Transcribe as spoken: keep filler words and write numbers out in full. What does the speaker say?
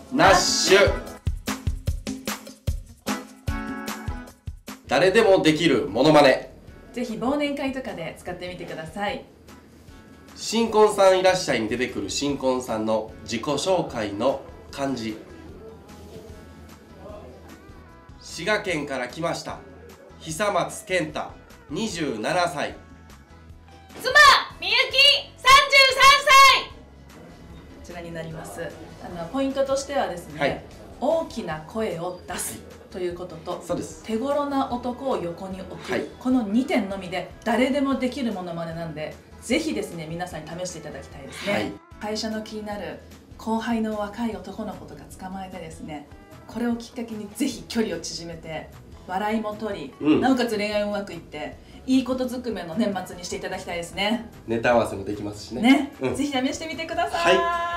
ナッシュ。誰でもできるモノマネ。 ぜひ忘年会とかで使ってみてください。 新婚さんいらっしゃいに出てくる新婚さんの自己紹介の漢字。滋賀県から来ました久松健太にじゅうななさい。 妻みゆきさんじゅうさんさい。 こちらになります。あのポイントとしてはですね、はい、大きな声を出すということと、 そうです、 手頃な男を横に置く、 はい、 このにてんのみで誰でもできるものまねなんで、ぜひですね皆さんに試していただきたいですね、はい、会社の気になる後輩の若い男の子とか捕まえてですね、これをきっかけにぜひ距離を縮めて笑いも取り、うん、なおかつ恋愛もうまくいっていいことずくめの年末にしていただきたいですね。 ネタ合わせもできますしね。 ね、うん、ぜひ試してみてください。はい。